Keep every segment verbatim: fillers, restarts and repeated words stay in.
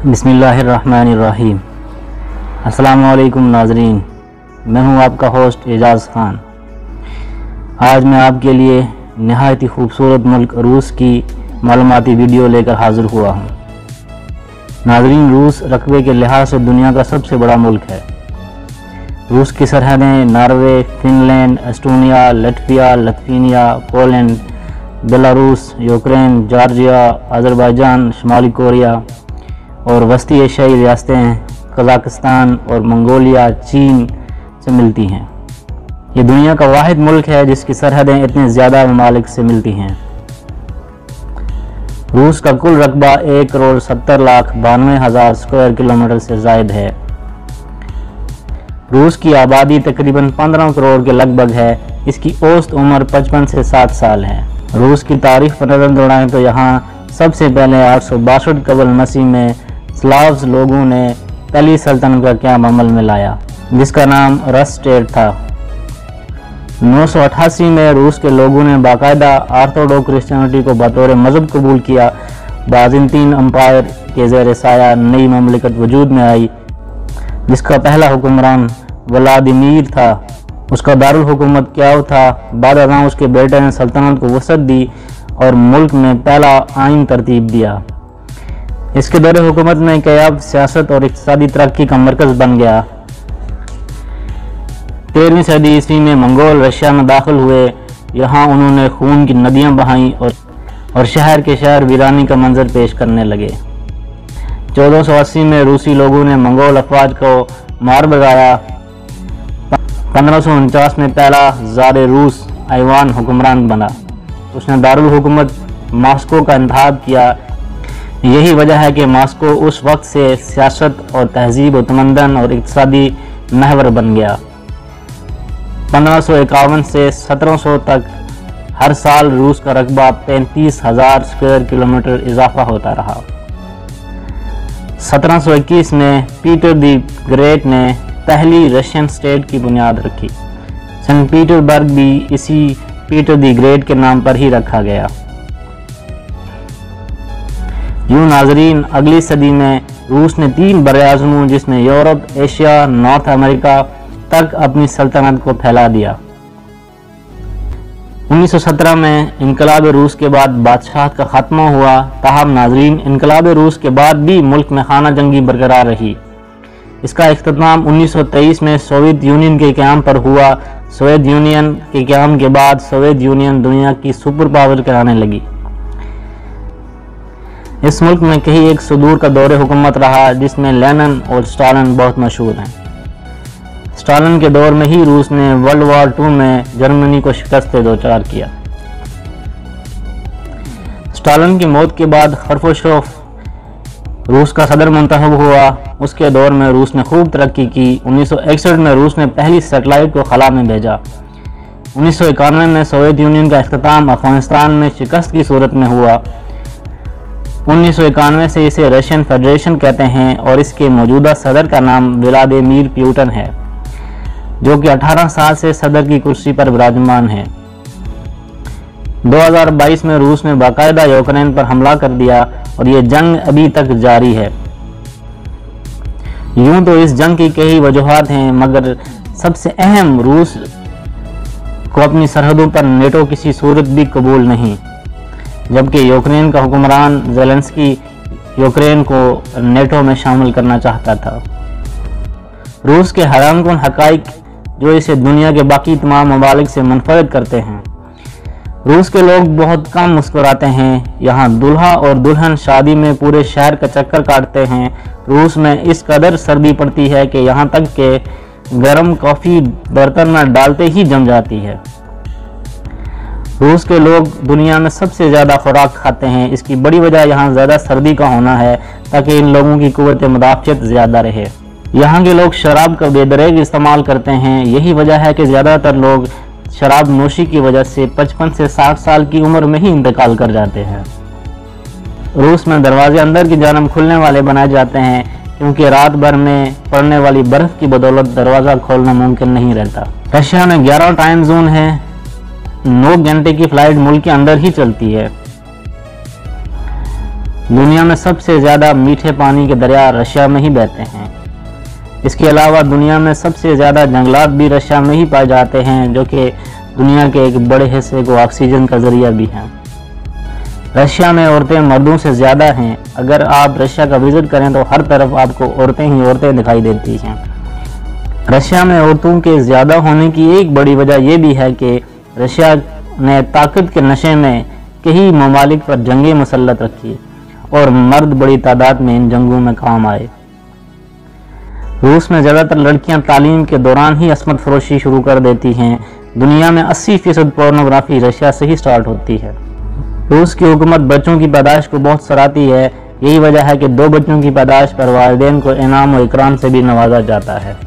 بسم اللہ الرحمن الرحیم۔ السلام علیکم ناظرین، میں ہوں آپ کا ہوسٹ اعجاز خان۔ آج میں آپ کے لیے نہایت ہی خوبصورت ملک روس کی معلوماتی ویڈیو لے کر حاضر ہوا ہوں۔ ناظرین، روس رقبے کے لحاظ سے دنیا کا سب سے بڑا ملک ہے۔ روس کی سرحدیں Norway, Finland, Estonia, Latvia, Lithuania, Poland, Belarus, Ukraine, Georgia, Azerbaijan, شمالی کوریا اور وسطی ایشیائی ریاستیں قزاقستان اور منگولیا، چین سے ملتی ہیں۔ یہ دنیا کا واحد ملک ہے جس کی سرحدیں اتنے زیادہ ممالک سے ملتی ہیں۔ روس کا کل رقبہ ایک کروڑ ستر لاکھ بانوے ہزار اسکوائر کلومیٹر سے زائد ہے۔ روس کی آبادی تقریباً پندرہ کروڑ کے لگ بھگ ہے۔ اس کی اوسط عمر پچپن سے ساٹھ سال ہے۔ روس کی تاریخ پر نظر دوڑائیں تو یہاں سب سے پہلے آٹھ سو باسٹھ قبل مسیح میں سلاوز لوگوں نے پہلی سلطنت کا قیام عمل میں لایا جس کا نام رس اسٹیٹ تھا۔ نو سو اٹھاسی میں روس کے لوگوں نے باقاعدہ آرتھوڈوکس کرسچینٹی کو بطور مذہب قبول کیا۔ بازنطین امپائر کے زیر سایہ نئی مملکت وجود میں آئی جس کا پہلا حکمران ولادیمیر تھا۔ اس کا دارالحکومت کیاو تھا۔ بعد ازاں اس کے بیٹے نے سلطنت کو وسعت دی اور ملک میں پہلا آئین ترتیب دیا۔ اس کے دور حکومت میں کیاو سیاست اور اقتصادی ترقی کا مرکز بن گیا۔ تیرہویں صدی عیسوی میں منگول رشیا میں داخل ہوئے۔ یہاں انہوں نے خون کی ندیاں بہائیں اور اور شہر کے شہر ویرانی کا منظر پیش کرنے لگے۔ چودہ سو اسی میں روسی لوگوں نے منگول افواج کو مار بھگایا۔ پندرہ سو انچاس میں پہلا زار روس ایوان حکمران بنا۔ اس نے دارالحکومت ماسکو کا انتخاب کیا۔ یہی وجہ ہے کہ ماسکو اس وقت سے سیاست اور تہذیب و تمدن اور اقتصادی محور بن گیا۔ پندرہ سو اکاون سے سترہ سو تک ہر سال روس کا رقبہ پینتیس ہزار اسکوائر کلومیٹر اضافہ ہوتا رہا۔ سترہ سو اکیس میں پیٹر دی گریٹ نے پہلی رشین اسٹیٹ کی بنیاد رکھی۔ سینٹ پیٹر برگ بھی اسی پیٹر دی گریٹ کے نام پر ہی رکھا گیا۔ یوں ناظرین، اگلی صدی میں روس نے تین براعظموں جس میں یورپ، ایشیا، نارتھ امریکہ تک اپنی سلطنت کو پھیلا دیا۔ انیس سو سترہ میں انقلاب روس کے بعد بادشاہت کا خاتمہ ہوا۔ تاہم ناظرین، انقلاب روس کے بعد بھی ملک میں خانہ جنگی برقرار رہی۔ اس کا اختتام انیس سو تیئیس میں سوویت یونین کے قیام پر ہوا۔ سوویت یونین کے قیام کے بعد سوویت یونین دنیا کی سپر پاور کرانے لگی۔ اس ملک میں کہیں ایک صدور کا دور حکومت رہا جس میں لینن اور اسٹالن بہت مشہور ہیں۔ اسٹالن کے دور میں ہی روس نے ورلڈ وار ٹو میں جرمنی کو شکست دو چار کیا۔ اسٹالن کی موت کے بعد خروشچوف روس کا صدر منتخب ہوا۔ اس کے دور میں روس نے خوب ترقی کی۔ انیس سو اکسٹھ میں روس نے پہلی سیٹلائٹ کو خلا میں بھیجا۔ انیس سو اکانوے میں سوویت یونین کا اختتام افغانستان میں شکست کی صورت میں ہوا۔ انیس سو اکانوے سے اسے رشین فیڈریشن کہتے ہیں اور اس کے موجودہ صدر کا نام ولادیمیر پیوٹن ہے جو کہ اٹھارہ سال سے صدر کی کرسی پر براجمان ہے۔ دو ہزار بائیس میں روس نے باقاعدہ یوکرین پر حملہ کر دیا اور یہ جنگ ابھی تک جاری ہے۔ یوں تو اس جنگ کی کئی وجوہات ہیں مگر سب سے اہم، روس کو اپنی سرحدوں پر نیٹو کسی صورت بھی قبول نہیں، جبکہ یوکرین کا حکمران زیلنسکی یوکرین کو نیٹو میں شامل کرنا چاہتا تھا۔ روس کے حیران کن حقائق جو اسے دنیا کے باقی تمام ممالک سے منفرد کرتے ہیں۔ روس کے لوگ بہت کم مسکراتے ہیں۔ یہاں دلہا اور دلہن شادی میں پورے شہر کا چکر کاٹتے ہیں۔ روس میں اس قدر سردی پڑتی ہے کہ یہاں تک کہ گرم کافی برتن میں ڈالتے ہی جم جاتی ہے۔ روس کے لوگ دنیا میں سب سے زیادہ خوراک کھاتے ہیں۔ اس کی بڑی وجہ یہاں زیادہ سردی کا ہونا ہے تاکہ ان لوگوں کی قوت مدافعت زیادہ رہے۔ یہاں کے لوگ شراب کا بے دریغ استعمال کرتے ہیں۔ یہی وجہ ہے کہ زیادہ تر لوگ شراب نوشی کی وجہ سے پچپن سے ساٹھ سال کی عمر میں ہی انتقال کر جاتے ہیں۔ روس میں دروازے اندر کی جانب کھلنے والے بنائے جاتے ہیں کیونکہ رات بھر میں پڑنے والی برف کی بدولت دروازہ کھولنا ممکن نہیں رہتا۔ رشیا میں گیارہ ٹائم زون ہے۔ نو گھنٹے کی فلائٹ ملک کے اندر ہی چلتی ہے۔ دنیا میں سب سے زیادہ میٹھے پانی کے دریا رشیا میں ہی بہتے ہیں۔ اس کے علاوہ دنیا میں سب سے زیادہ جنگلات بھی رشیا میں ہی پائے جاتے ہیں، جو کہ دنیا کے ایک بڑے حصے کو آکسیجن کا ذریعہ بھی ہیں۔ رشیا میں عورتیں مردوں سے زیادہ ہیں۔ اگر آپ رشیا کا وزٹ کریں تو ہر طرف آپ کو عورتیں ہی عورتیں دکھائی دیتی ہیں۔ رشیا میں عورتوں کے زیادہ ہونے کی ایک بڑی وجہ یہ بھی ہے کہ رشیا نے طاقت کے نشے میں کئی ممالک پر جنگیں مسلط رکھی اور مرد بڑی تعداد میں ان جنگوں میں کام آئے۔ روس میں زیادہ تر لڑکیاں تعلیم کے دوران ہی عصمت فروشی شروع کر دیتی ہیں۔ دنیا میں اسی فیصد پورنوگرافی رشیا سے ہی سٹارٹ ہوتی ہے۔ روس کی حکومت بچوں کی پیدائش کو بہت سراہتی ہے۔ یہی وجہ ہے کہ دو بچوں کی پیدائش پر والدین کو انعام و اکرام سے بھی نوازا جاتا ہے۔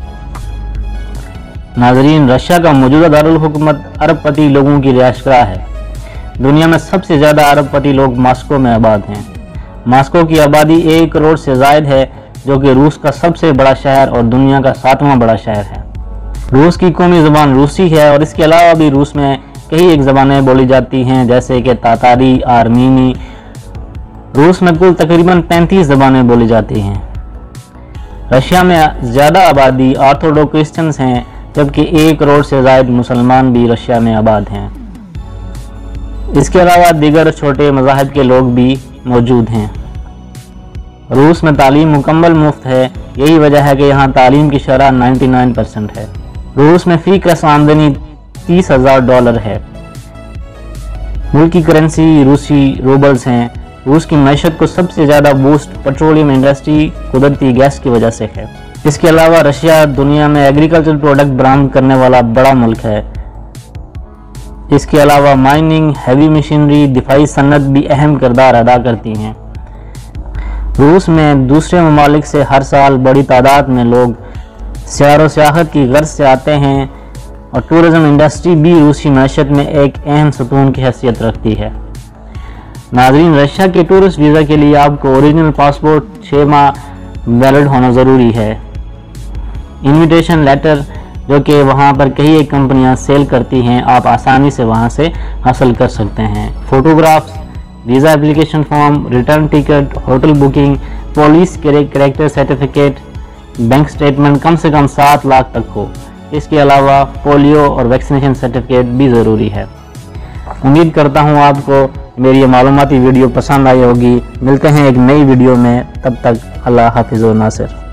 ناظرین، رشیا کا موجودہ دارالحکومت ارب پتی لوگوں کی رہائش گاہ ہے۔ دنیا میں سب سے زیادہ ارب پتی لوگ ماسکو میں آباد ہیں۔ ماسکو کی آبادی ایک کروڑ سے زائد ہے، جو کہ روس کا سب سے بڑا شہر اور دنیا کا ساتواں بڑا شہر ہے۔ روس کی قومی زبان روسی ہے اور اس کے علاوہ بھی روس میں کئی ایک زبانیں بولی جاتی ہیں، جیسے کہ تاتاری، آرمینی۔ روس میں کل تقریباً پینتیس زبانیں بولی جاتی ہیں۔ رشیا میں زیادہ آبادی آرتھوڈوکس کرسچنز ہیں، جبکہ ایک کروڑ سے زائد مسلمان بھی رشیا میں آباد ہیں۔ اس کے علاوہ دیگر چھوٹے مذاہب کے لوگ بھی موجود ہیں۔ روس میں تعلیم مکمل مفت ہے، یہی وجہ ہے کہ یہاں تعلیم کی شرح نائنٹی نائن پرسنٹ ہے۔ روس میں فی کس آمدنی تیس ہزار ڈالر ہے۔ ملک کی کرنسی روسی روبلز ہیں۔ روس کی معیشت کو سب سے زیادہ بوسٹ پیٹرولیم انڈسٹری قدرتی گیس کی وجہ سے ہے۔ اس کے علاوہ رشیا دنیا میں ایگریکلچر پروڈکٹ برآمد کرنے والا بڑا ملک ہے۔ اس کے علاوہ مائننگ، ہیوی مشینری، دفاعی صنعت بھی اہم کردار ادا کرتی ہیں۔ روس میں دوسرے ممالک سے ہر سال بڑی تعداد میں لوگ سیر و سیاحت کی غرض سے آتے ہیں اور ٹورزم انڈسٹری بھی روسی معیشت میں ایک اہم ستون کی حیثیت رکھتی ہے۔ ناظرین، رشیا کے ٹورسٹ ویزا کے لیے آپ کو اوریجنل پاسپورٹ چھ ماہ ویلڈ ہونا ضروری ہے۔ انویٹیشن لیٹر، جو کہ وہاں پر کئی ایک کمپنیاں سیل کرتی ہیں، آپ آسانی سے وہاں سے حاصل کر سکتے ہیں۔ Photographs, visa application form, return ticket, hotel booking, police character certificate, bank statement کم سے کم سات لاکھ تک ہو۔ اس کے علاوہ پولیو اور ویکسینیشن سرٹیفکیٹ بھی ضروری ہے۔ امید کرتا ہوں آپ کو میری یہ معلوماتی ویڈیو پسند آئی ہوگی۔ ملتے ہیں ایک نئی ویڈیو میں، تب تک اللہ حافظ و ناصر۔